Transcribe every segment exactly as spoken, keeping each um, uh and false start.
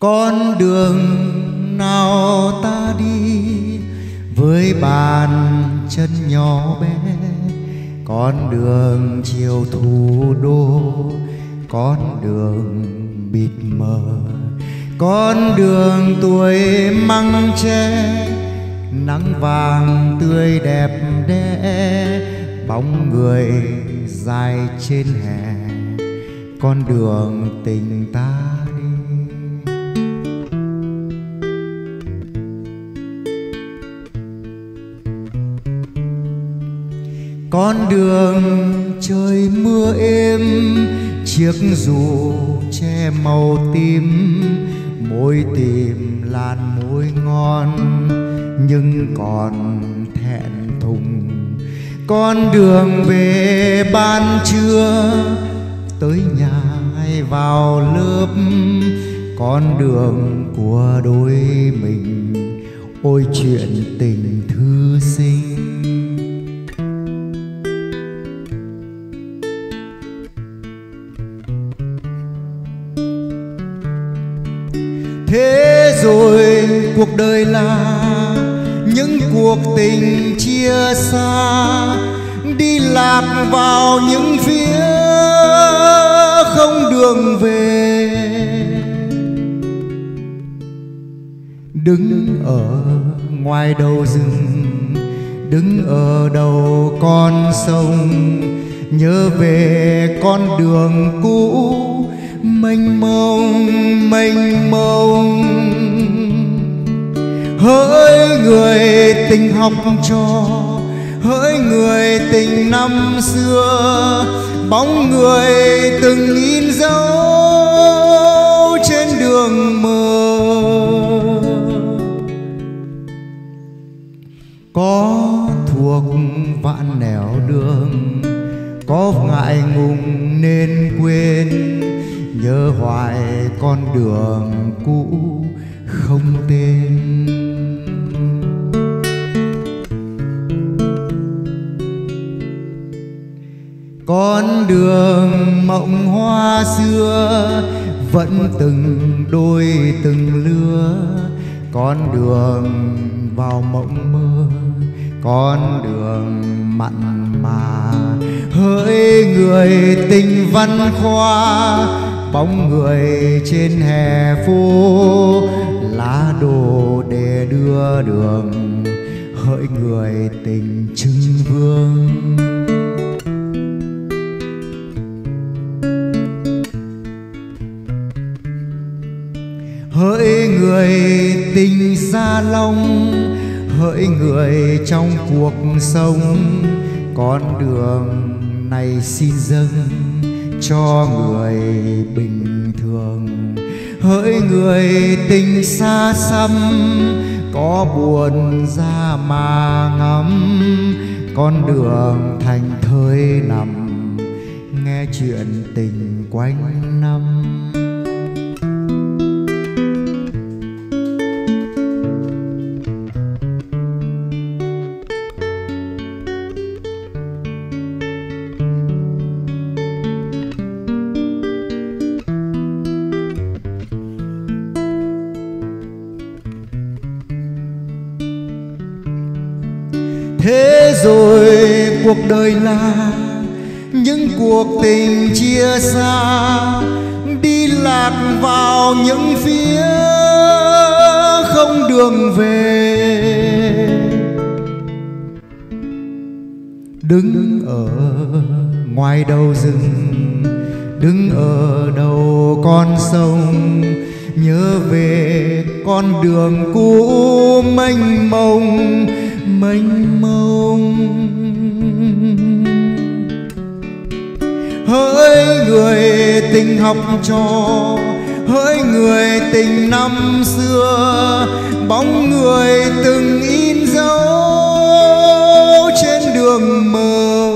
Con đường nào ta đi với bàn chân nhỏ bé, con đường chiều thủ đô, con đường bịt mờ, con đường tuổi măng tre, nắng vàng tươi đẹp đẽ, bóng người dài trên hè, con đường tình ta đi. Con đường trời mưa êm, chiếc dù che màu tím, môi tìm làn môi ngon nhưng còn thẹn thùng. Con đường về ban trưa, tới nhà hay vào lớp, con đường của đôi mình, ôi chuyện tình thư sinh. Thế rồi cuộc đời là những cuộc tình chia xa, đi lạc vào những phía không đường về. Đứng ở ngoài đầu rừng, đứng ở đầu con sông, nhớ về con đường cũ mênh mông mênh mông. Hỡi người tình học trò, hỡi người tình năm xưa, bóng người từng in dấu trên đường mờ. Có thuộc vạn nẻo đường, có ngại ngùng nên quên, nhớ hoài con đường cũ không tên. Con đường mộng hoa xưa vẫn từng đôi từng lứa, con đường vào mộng mơ, con đường mặn mà. Hỡi người tình văn khoa, bóng người trên hè phố, lá đồ để đưa đường. Hỡi người tình trưng vương, hỡi người tình Gia Long, hỡi người trong cuộc sống, con đường này xin dâng cho người bình thường. Hỡi người tình xa xăm, có buồn ra mà ngắm, con đường thành thơi nằm, nghe chuyện tình quanh năm. Thế rồi cuộc đời là những cuộc tình chia xa, đi lạc vào những phía không đường về. Đứng ở ngoài đầu rừng, đứng ở đầu con sông, nhớ về con đường cũ mênh mông mênh mông. Hỡi người tình học trò, hỡi người tình năm xưa, bóng người từng in dấu trên đường mờ.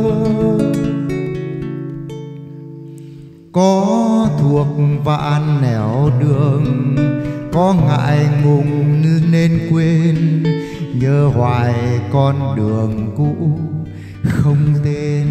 Có thuộc vạn nẻo đường, có ngại ngùng nên quên, nhớ hoài con đường cũ không tên.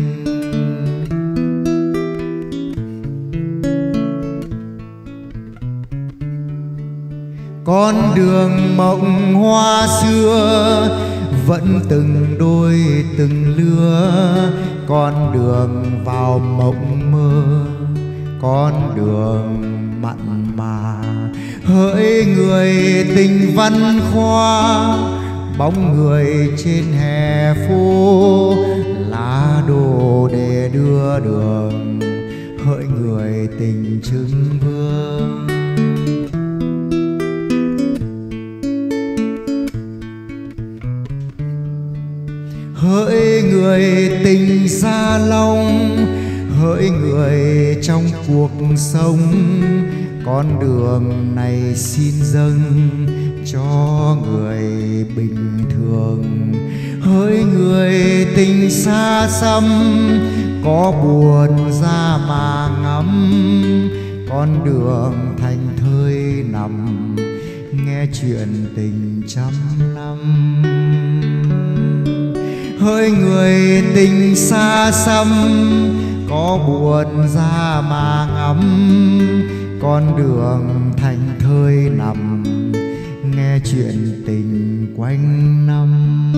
con đường mộng hoa xưa vẫn từng đôi từng lứa, con đường vào mộng mơ, con đường mặn mà. Hỡi người tình văn khoa, bóng người trên hè phố, lá đồ để đưa đường. Hỡi người tình trưng vương, hỡi người tình Gia Long, hỡi người trong cuộc sống, con đường này xin dâng cho người bình thường. Hỡi người tình xa xăm, có buồn ra mà ngắm, con đường thành thơi nằm, nghe chuyện tình trăm năm. Hỡi người tình xa xăm, có buồn ra mà ngắm, con đường thành thơi nằm, nghe chuyện tình quanh năm.